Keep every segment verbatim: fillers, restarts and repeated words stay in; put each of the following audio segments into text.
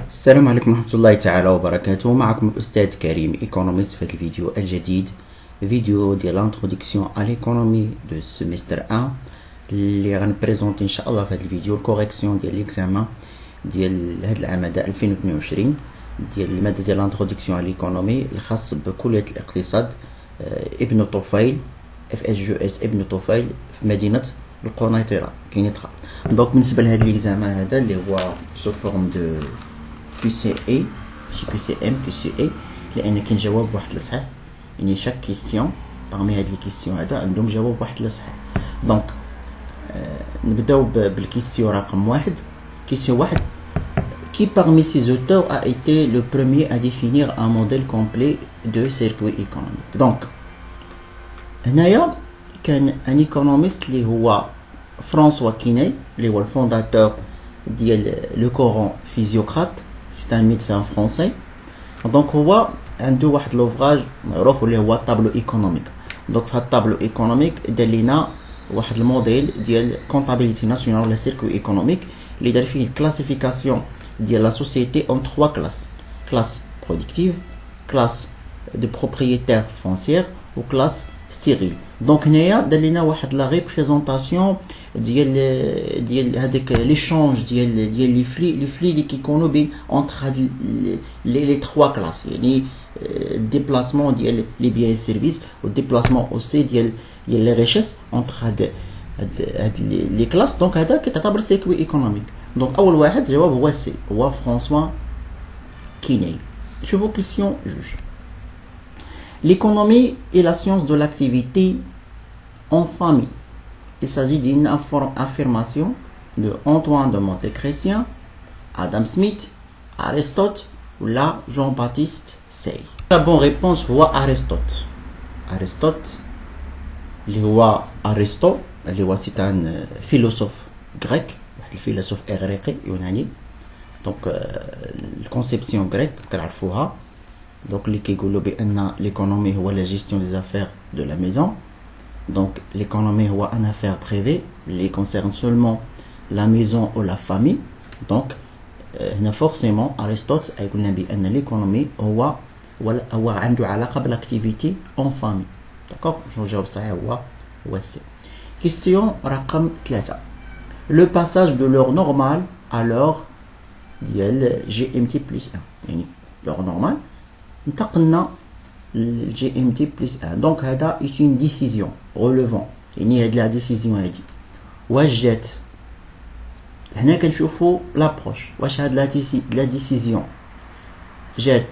السلام عليكم ورحمة الله تعالى وبركاته. معكم الأستاذ كريم ايكونوميست في هذا الفيديو الجديد، فيديو ديال l'introduction à l'économie de semestre واحد اللي غنبريزونتي ان شاء الله في هذا الفيديو الكوريكسيون ديال ليكزامان ديال هذا العام هذا ألفين واثنين وعشرين ديال المادة ديال l'introduction à l'économie الخاص بكلية الاقتصاد ابن طفيل اف اس جي اس ابن طفيل في مدينة القنيطرة كينيطرا. دونك بالنسبة لهذا ليكزامان هذا اللي هو سو فورم دو كيو سي اي ماشي كيو سي ام كيو سي اي، لان كاين جواب واحد لصحيح، يعني شاك كيستيون باغمي هاد لي كيستيون هذا عندهم جواب واحد لصحيح. دونك آه نبداو بالكيستيون رقم واحد. كيستيون واحد: qui parmi ces auteurs a été le premier à définir un modèle complet de circuit économique. donc هنايا كان ان ايكونوميست اللي هو فرانسوا كيني اللي هو الفونداتور ديال لو كورون فيزيوقراط، c'est un médecin français. donc هو عنده واحد لوفراج معروف اللي هو طابلو ايكونوميك. دونك في هاد الطابلو ايكونوميك دار لينا واحد الموديل ديال كونطابيليتي ناسيونال ولا سيركوي ايكونوميك اللي دار فيه الكلاسيفيكاسيون ديال لا سوسيتي اون trois كلاس: كلاس برودكتيف، كلاس دو بروبريتير فونسيير و كلاس ستيريل. دونك هنايا دار لينا واحد لا ريبريزونطاسيون ديال ديال هذاك ليشونج ديال ديال لي فلي لي فلي اللي كيكونوا بين اونتر هاد لي لي trois كلاس، يعني الديبلاسمون ديال لي بيان سيرفيس والديبلاسمون اوسي ديال ديال لي ريشيس اونتر هاد هاد لي كلاس. دونك هذا كتعتبر سيركوي ايكونوميك. دونك اول واحد الجواب هو سي، هو فرانسوا كيني. شوفوا كيسيون جوج: l'économie est la science de l'activité en famille. Il s'agit d'une affirmation de Antoine de Monte-Chrétien, Adam Smith, Aristote ou là Jean-Baptiste Say. La bonne réponse هو Aristote. Aristote اللي هو أرسطو اللي هو سي ان فيلوسوف غريك، واحد الفيلسوف اغريقي يوناني. دونك الكونسيبسيون غريك كنعرفوها. donc اللي كيقولوا بان l'économie هو la gestion des affaires de la maison. donc l'économie هو un affaire privée اللي concerne seulement la maison ou la famille. donc هنا forcément أرسطوط يقول لنا بان l'économie هو هو عنده علاقه بالاكتيفيتي اون فامي. داكوغ شنو الجواب الصحيح؟ هو هو سي. كيستيون رقم ثلاثة: le passage de l'heure normale à l'heure ديال جي ام تي بلس واحد، يعني l'heure normale انتقلنا للجي ام تي بلس واحد. دونك هذا ايت اون ديسيزيون روليفون، يعني هاد لا ديسيزيون هادي واش جات هنا كنشوفوا لابروش، واش هاد لا ديسيزيون جات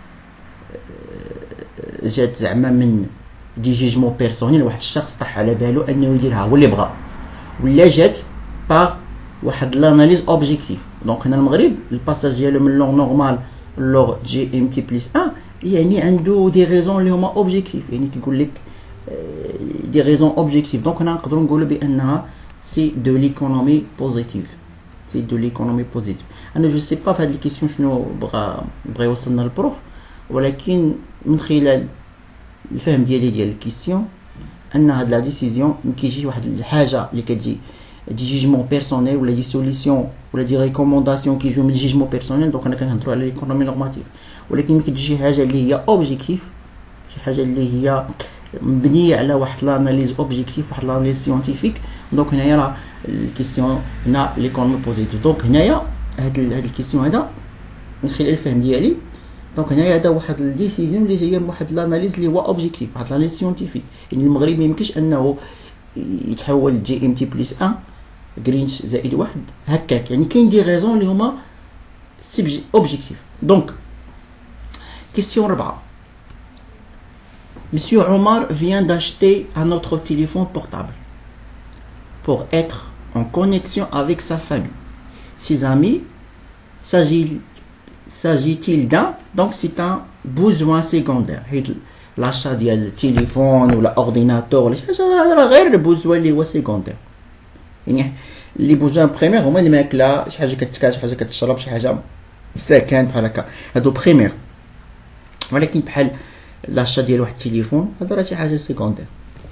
جات زعما من دي جيجمون بيرسونيل، واحد الشخص طاح على بالو انه يديرها هو اللي بغا، ولا جات باغ واحد لاناليز اوبجيكتيف. دونك هنا المغرب الباساج ديالو من لور نورمال لور جي ام تي بلس واحد يعني عنده دي ريزون اللي هما اوبجيكتيف، يعني كيقول لك دي ريزون اوبجيكتيف. دونك هنا نقدروا نقولوا بانها سي دو ليكونومي بوزيتيف، سي دو ليكونومي بوزيتيف. انا جو سي با في هاد الكيسيون شنو بغا بغا يوصلنا البروف، ولكن من خلال الفهم ديالي ديال الكيسيون ان هاد لا ديسيزيون كيجي واحد الحاجه اللي كتجي دي جيجمون بيرسونيل ولا دي سوليسيون ولا دي ريكومونداسيون كيجيو من جيجمون بيرسونيل. دونك انا كنهضروا على ليكونومي نورماتيف، ولكن ملي كتجي حاجه اللي هي اوبجيكتيف، شي حاجه اللي هي مبنيه على واحد لاناليز اوبجيكتيف، واحد لاناليز سيانتيفيك. دونك هنايا راه الكيسيون هنا ليكونومي بوزيتيف. دونك هنايا هاد هاد الكيسيون هذا من خلال الفهم ديالي، دونك هنايا هذا واحد الديسيزيون اللي جايه من واحد لاناليز اللي هو اوبجيكتيف، واحد لاناليز سيانتيفيك. يعني المغرب ما يمكنش انه يتحول جي ام تي بلس واحد غرينش زائد واحد هكاك، يعني كاين دي ريزون اللي هما اوبجيكتيف. دونك كيسيون رابعة: Monsieur Omar vient d'acheter un autre téléphone portable pour être en connexion avec sa famille, ses amis. S'agit s'agit-il d'un donc c'est un besoin secondaire. l'achat ديال التليفون ولا اورديناتور ولا شي حاجه راه غير البوزوان اللي هو سيكوندير، يعني لي بوزوان بريمير هما الماكله، شي حاجه كتكال، شي حاجه كتشرب، شي حاجه ساكن بحال هكا، هادو بريمير. ولكن بحال لاشا ديال واحد التليفون هذا راه شي حاجه سيكوندير.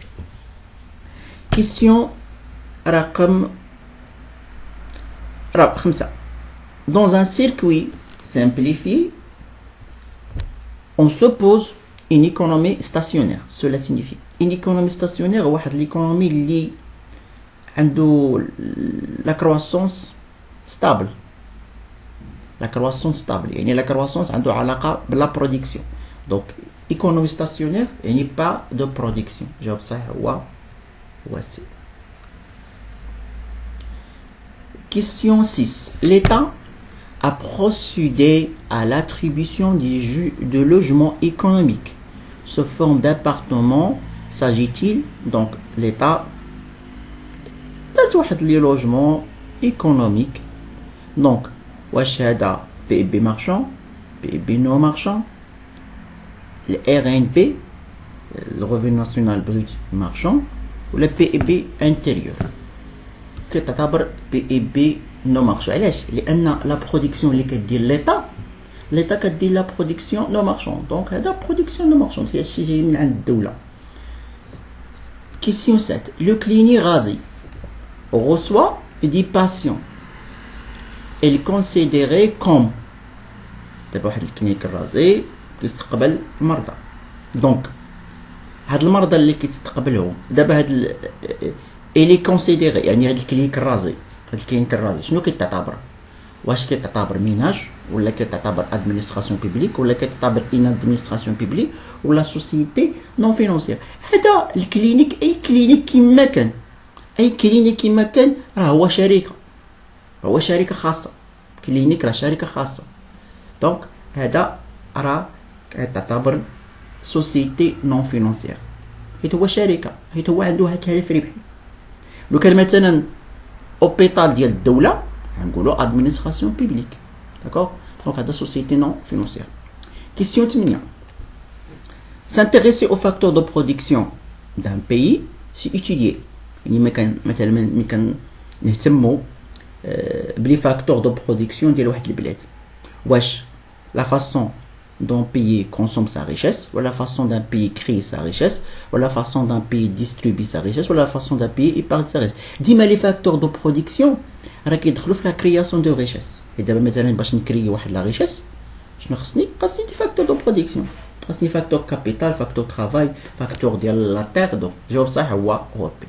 كيسيون رقم رقم خمسة: dans un circuit simplifié, on suppose une économie stationnaire. Cela signifie une économie stationnaire c'est l'économie qui a la croissance stable. La croissance stable, et la croissance a la production. Donc, économie stationnaire, il n'y a pas de production. Jawab sahih wa wa C. Question six. L'État a procédé à l'attribution de logements économiques sous forme d'appartements. S'agit-il donc l'État a les logements économiques. Donc, واش هذا P I B marchand, P I B non marchand, le R N P, le revenu national brut marchand, ou le P I B intérieur. كتعتبر P I B non marchand. علاش؟ لأن la production اللي كدير l'État, l'État كدير la production non marchand. Donc هذا production non marchand هي الشيء جاي من عند الدولة. Question sept. Le clinique Razi reçoit des patients. Elle est considérée comme دابا واحد الكلينيك الرازي كيستقبل المرضى. دونك هاد المرضى اللي كيتستقبلهم دابا هاد elle est considérée يعني هاد الكلينيك الرازي هاد الكلينيك الرازي شنو كيتعتبر؟ واش كيتعتبر ميناج ولا كيتعتبر ادمينستراسيون بيبليك ولا كيتعتبر ان ادمينستراسيون بيبليك ولا سوسيتي نون فينونسيير؟ هذا الكلينيك اي كلينيك كيما كان اي كلينيك كيما كان راه هو شركه هو شركة خاصة. كلينيك راه شركة خاصة. دونك هذا راه تعتبر سوسيتي نون فينونسيير حيت هو شركة حيت هو عنده هاك هدف ربحي. لو كان مثلا اوبيتال ديال الدولة غنقولوا ادمينستراسيون بيبليك. داكوغ دونك هذا سوسيتي نون فينونسيير. كيسيون ثمانية. S'intéresser aux facteurs de production d'un pays c'est étudier. يعني ما كان مثلا ما كان نهتموا بلي فاكتور دو برودكسيون ديال واحد البلاد واش لا فاصون دون بيي كونسوم سا ريشيس ولا فاصون دان بيي كري سا ريشيس ولا فاصون دان بيي ديستريبي سا ريشيس ولا فاصون دان بيي ايبارد سا ريشيس. ديما لي فاكتور دو برودكسيون راه كيدخلوا في لا كرياسيون دو ريشيس. دابا مثلا باش نكري واحد لا ريشيس شنو خصني؟ خصني دي فاكتور دو برودكسيون. خصني فاكتور كابيتال فاكتور ترافاي فاكتور ديال لا تير. دونك جواب صحيح هو هو بي.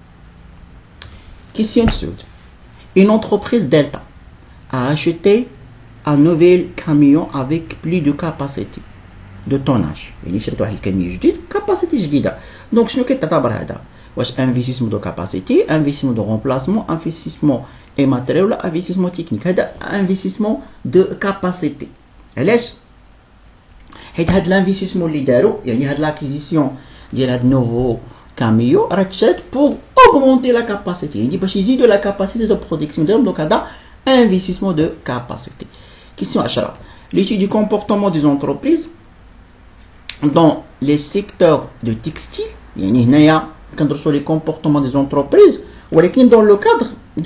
كيسيون تسعود. Une entreprise Delta a acheté un nouvel camion avec plus de capacité de tonnage. يعني شريت واحد الكاميون جديد كاباسيتي جديده. دونك شنو كتعتبر هذا؟ واش انفيستيسمون دو كاباسيتي انفيستيسمون دو رومبلاسمون انفيستيسمون اي ماتيريال ولا انفيستيسمون تكنيك؟ هذا انفيستيسمون دو كاباسيتي. علاش؟ حيت هاد الانفيستيسمون اللي داروا يعني هاد لاكيزيسيون ديال هاد نوفو camion rachète pour augmenter la capacité. Il dit parce qu'ils ont de la capacité de production. Donc, il y a un investissement de capacité. Question dix. L'étude du comportement des entreprises dans les secteurs de textile. Il y a les comportements des entreprises. Ou dans le cadre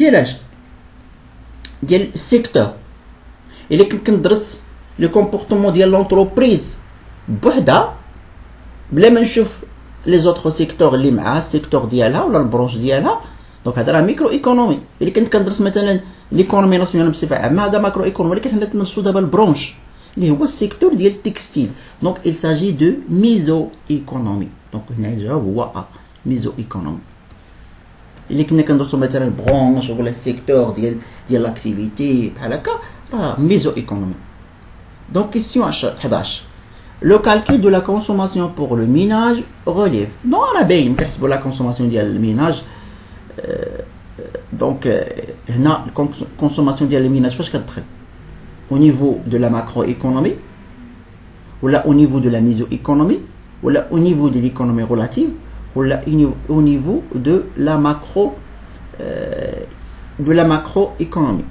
du secteur. Il y a le comportement de l'entreprise. Bouhda. بلا ما نشوف les autres secteurs اللي معاه السيكتور ديالها ولا البرونش ديالها. دونك هذا راه ميكرو ايكونومي. اللي كنت كندرس مثلا ليكونومي ناسيونال بصفه عامه هذا ماكرو ايكونومي. ولكن حنا كندرسوا دابا البرونش اللي هو السيكتور ديال التكستيل. دونك il s'agit de ميزو ايكونومي. دونك هنا الجواب هو ا ميزو ايكونومي. اللي كنا كندرسوا مثلا برونش ولا السيكتور ديال ديال لاكتيفيتي بحال هكا راه ميزو ايكونومي. دونك كيسيون حداش. Le calcul de la consommation pour le ménage relève. Non, on a bien pour la consommation du ménage. Euh, donc, la consommation du ménage, au niveau de la macroéconomie, ou là au niveau de la mésoéconomie, ou là au niveau de l'économie relative, ou là au niveau de la macro, euh, de la macroéconomie.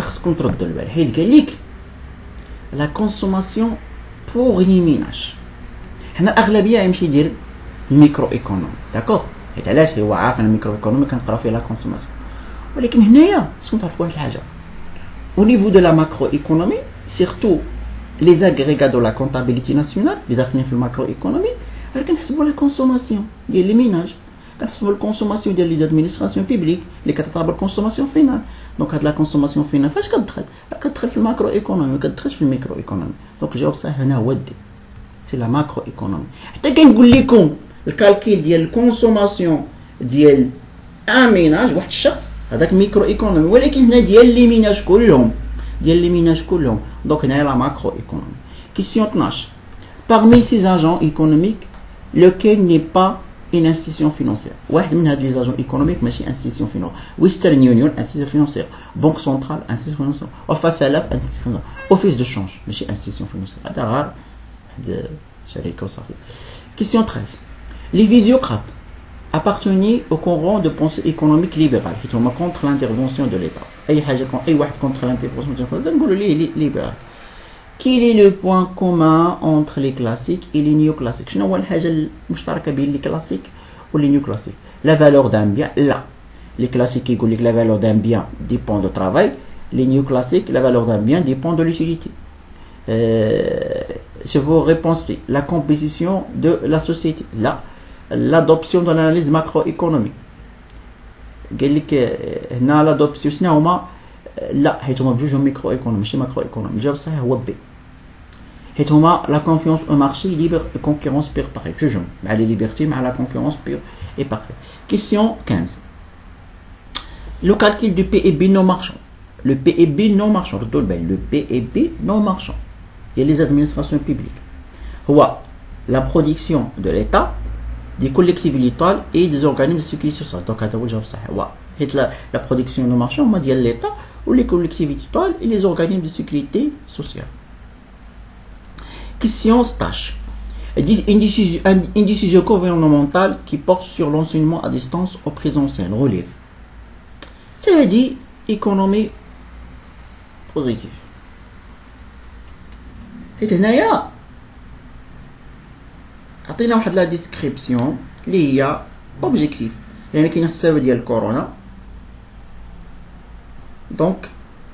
La consommation pour les ménages. حنا الاغلبيه يمشي يدير الميكرو ايكونومي. داكوغ حيت علاش هو عارف ان الميكرو ايكونومي كنقراو فيه لا كونسوماسيون. ولكن هنايا خصكم تعرفوا واحد الحاجه au niveau de la macroéconomie surtout les agrégats de la comptabilité nationale اللي داخلين في الماكرو ايكونومي راه كنحسبوا لا كونسوماسيون ديال لي ميناج. كنحسبوا الكونسوماسيون ديال لي زادمينستراسيون بيبليك اللي كتعتبر كونسوماسيون فينال. دونك هاد لا كونسوماسيون فينال فاش كتدخل؟ كتدخل في الماكرو ايكونومي، ما كتدخلش في الميكرو ايكونومي. دونك الجواب الصحيح هنا هو دي، سي لا ماكرو ايكونومي. حتى كنقول لكم الكالكيل ديال الكونسوماسيون ديال ان ميناج، واحد الشخص، هذاك ميكرو ايكونومي، ولكن هنا ديال لي ميناج كلهم، ديال لي ميناج كلهم. دونك هنا لا ماكرو ايكونومي. كيسيون اثناش. Parmi ces agents économiques, lequel n'est pas une institution financière. واحد من هاد les agents économiques ماشي institution financière. Western Union institution financière. Banque centrale institution financière. Office Salaf institution financière. Office de change ماشي institution financière. هذا غير واحد شركة وصافي. Question treize. Les physiocrates appartenaient au courant de pensée économique libérale حيت هما contre l'intervention de l'État. أي حاجة أي واحد contre l'intervention de l'État نقولوا ليه libéral. Quel est le point commun entre les classiques et les néoclassiques? شنو هو الحاجة المشتركة بين les classiques و les néoclassiques? La valeur d'un bien, لا. Les classiques يقول لك la valeur d'un bien dépend du travail. Les néoclassiques, la valeur d'un bien dépend de l'utilité. Euh, je vous repenser la composition de la société, là. L'adoption de l'analyse macroéconomique. قال لك هنا l'adoption شنو هما؟ لا، حيت هما بجوجهم ميكرو ايكونومي ماشي ماكرو ايكونومي. الجواب الصحيح هو بي، حيت هما لا كونفيونس او مارشي ليبر كونكورونس بير باري، بجوجهم مع لي ليبرتي مع لا كونكورونس بير اي بارفي. كيسيون خمسة. لو كالكول دو بي اي بي نو مارشون. لو بي اي بي نو مارشون، ردوا البال، لو بي اي بي نو مارشون ديال لي زادمينستراسيون بيبليك هو لا برودكسيون دو ليتا دي كوليكتيفيتي ليتال اي دي زورغانيزم دو سيكوريتي سوسيال. دونك هذا هو الجواب الصحيح، هو حيت لا برودكسيون نو مارشون هما ديال ليتا ou les collectivités totales et les organismes de sécurité sociale. Question stage. Une décision, une décision gouvernementale qui porte sur l'enseignement à distance au présentiel relève. C'est-à-dire économie positive. Et هنايا عطينا واحد لا ديسكريبسيون اللي هي اوبجيكتيف، لان كاين حساب ديال كورونا. دونك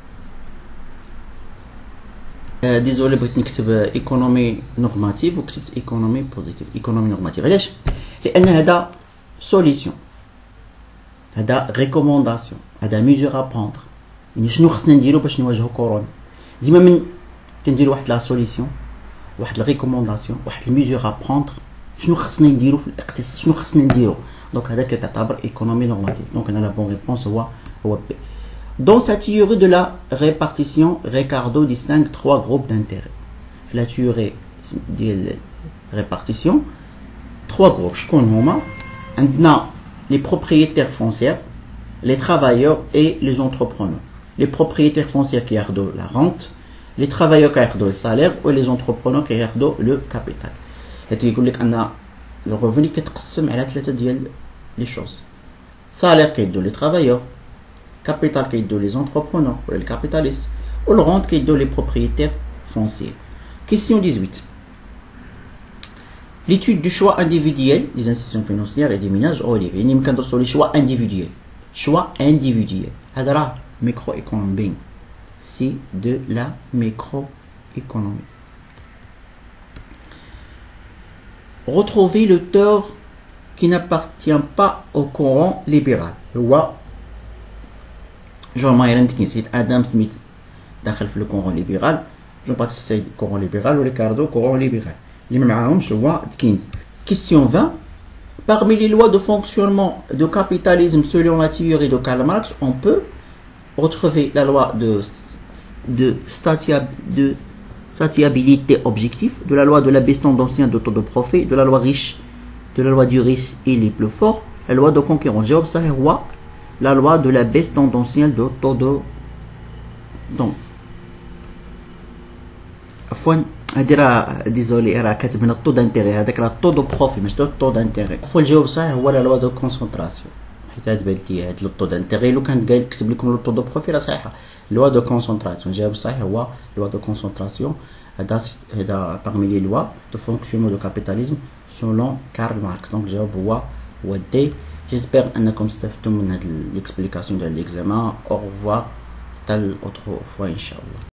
ديزولي بغيت نكتب ايكونومي نورماتيف وكتبت ايكونومي بوزيتيف. ايكونومي نورماتيف علاش؟ لان هذا سوليسيون، هذا ريكومونداسيون، هذا ميزور ا بروندر. يعني شنو خصنا نديرو باش نواجهو كورونا؟ ديما من كنديرو واحد لا سوليسيون، واحد لا ريكومونداسيون، واحد الميزور ا بروندر، شنو خصنا نديرو في الاقتصاد، شنو خصنا نديرو. دونك هذا كتعتبر ايكونومي نورماتيف. دونك انا لا بون ريبونس هو هو بي. Dans sa théorie de la répartition, Ricardo distingue trois groupes d'intérêts. La théorie de la répartition, trois groupes. On a les propriétaires fonciers, les travailleurs et les entrepreneurs. Les propriétaires fonciers qui gardent la rente, les travailleurs qui gardent le salaire et les entrepreneurs qui gardent le capital. Et il dit que le revenu qui est divisé les choses. Salaire qui est de les travailleurs, capital qui est de les entrepreneurs ou les capitalistes, ou le rente qui est de les propriétaires fonciers. Question dix-huit. L'étude du choix individuel des institutions financières et des ménages relève. Il y a les choix individuels. Choix individuel. C'est microéconomie. C'est de la microéconomie. Retrouver l'auteur qui n'appartient pas au courant libéral. جون مايرن كنسيت ادم سميث داخل في الكورون ليبرال، جون باتيست سيد كورون ليبرال وريكاردو كورون ليبرال. اللي ما معاهمش هو كينز. كيسيون عشرين. Parmi les lois de fonctionnement du capitalisme selon la théorie de Karl Marx, on peut retrouver la loi de de de statiabilité objective, de la loi de la baisse tendancielle de taux de profit, de la loi riche, de la loi du riche et les plus forts, la loi de concurrence. جواب صحيح هو la loi de la baisse tendancielle de taux de donc عفوا هادي راه ديزولي راه كاتبنا الطو دانتيغي، هذاك راه الطو دو بروفي ماشي الطو دانتيغي. عفوا الجواب صحيح هو لا لوا دو كونسونطراسيون، حيت هاد بانت لي هاد الطو دانتيغي لو كان قال كتب لكم الطو دو بروفي راه صحيحه. لوا دو كونسونطراسيون الجواب الصحيح هو لوا دو كونسونطراسيون. هذا هذا parmi les lois de fonctionnement du capitalisme selon Karl Marx. donc الجواب هو هو دي. J'espère أنكم استفدتم من هذه l'explication de l'examen. Au revoir. Tal autre fois, Inch'Allah.